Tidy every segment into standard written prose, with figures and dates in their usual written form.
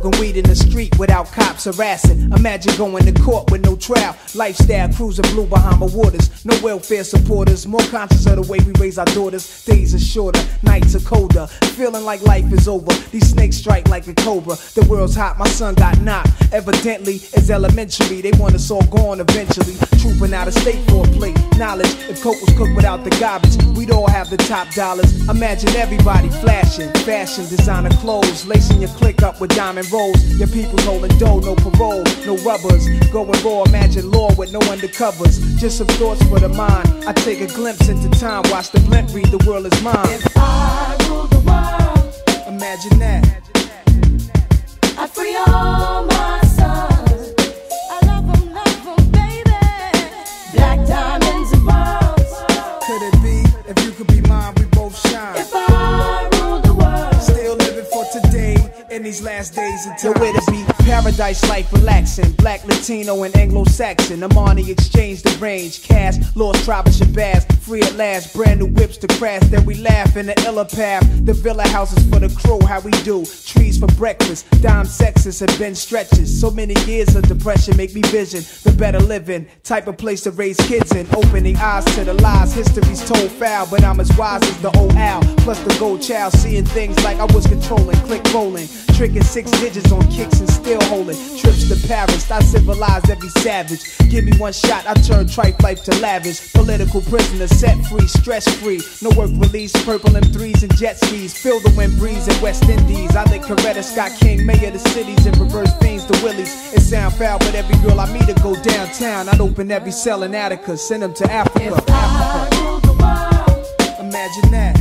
Smoking weed in the street without cops harassing. Imagine going to court with no trial. Lifestyle cruising blue Bahama waters. No welfare supporters. More conscious of the way we raise our daughters. Days are shorter, nights are colder. Feeling like life is over. These snakes strike like a cobra. The world's hot, my son got knocked. Evidently, it's elementary. They want us all gone eventually. Trooping out of state for a plate. Knowledge, if coke was cooked without the garbage, we'd all have the top dollars. Imagine everybody flashing. Fashion, designer clothes. Lacing your click up with diamond rolls. Your people's holding dough, no parole, no rubbers. Going raw, imagine law with no undercovers. Just some thoughts for the mind. I take a glimpse into time. Watch the blimp read, the world is mine. If I rule the world, imagine that. I'd free all my sons. I love them, baby. Black diamonds and pearls. Could it be, if you could be mine, we both shine. If I rule the world, still living for today, in these last days of time. Yo, where to be? Paradise life relaxing. Black, Latino, and Anglo-Saxon. Amani exchange the range. Cash, lost tribe of Shabazz. Free at last, brand new whips to crash. Then we laugh in the illa path. The villa houses for the crew, how we do. Trees for breakfast. Dime sexes have been stretches. So many years of depression make me vision the better living. Type of place to raise kids in. Opening eyes to the lies. History's told foul, but I'm as wise as the old owl. Plus the gold child, seeing things like I was controlling. Click rolling. Tricking 6 digits on kicks and still holding. Trips to Paris, I civilized every savage. Give me one shot, I turn tripe life to lavish. Political prisoner, set free, stress free. No work release, purple M3s and jet skis. Feel the wind breeze in West Indies. I think Coretta Scott King, mayor of the cities, and reverse fiends to Willies. It sound foul, but every girl I meet to go downtown. I'd open every cell in Attica, send them to Africa. if I rule the world, imagine that.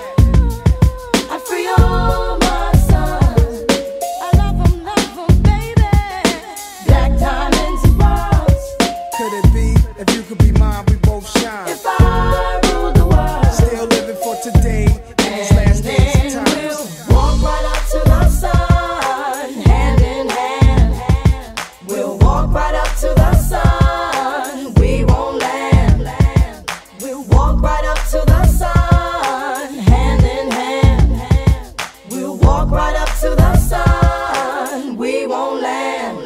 I'd free all my sons. I love them, baby. Black diamonds and pearls. Could it be, if you could be mine, we both shine. If I rule the world, Still living for today, in these last days of times. we'll walk right up to the sun, hand in hand. We'll walk right up to the sun. We won't land. We'll walk right up to the sun, hand in hand. We'll walk right up to the sun. We won't land.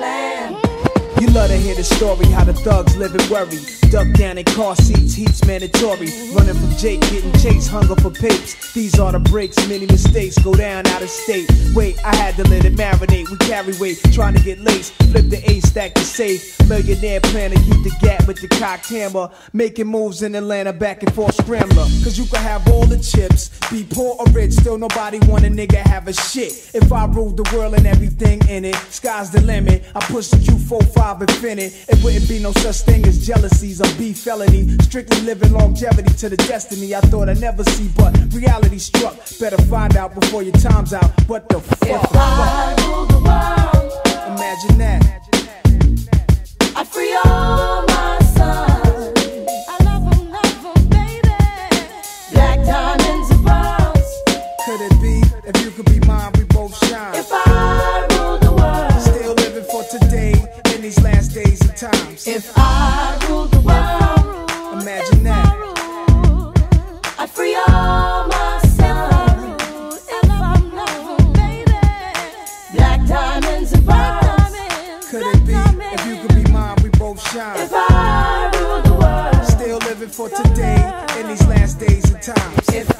You love to hear the story, how the thugs live in worry. Duck down in car seats, heat's mandatory. Running from Jake, getting chased, hunger for papes. These are the breaks, many mistakes go down out of state. Wait, I had to let it marinate. We carry weight, trying to get laced. Flip the A, stack the safe. Millionaire plan to keep the gap with the cocked hammer. Making moves in Atlanta, back and forth scrambler. Cause you can have all the chips, be poor or rich, still nobody want a nigga have a shit. If I ruled the world and everything in it, sky's the limit. I push the Q45 infinite. It wouldn't be no such thing as jealousies or beef felony. Strictly living longevity to the destiny I thought I'd never see, but reality struck. Better find out before your time's out. What the fuck? If I rule the world, Imagine that. I'd free all my sons. I love them, baby. Black diamonds and pearls. Could it be, if you could be mine, we both shine. If I rule the world, Still living for today, in these last days of times. if I rule the world, Imagine that. I'd free all my sons. I love them, baby. Black diamonds and pearls. Could it be, if you could be mine, we both shine. If I rule the world, Still living for today, in these last days of times. if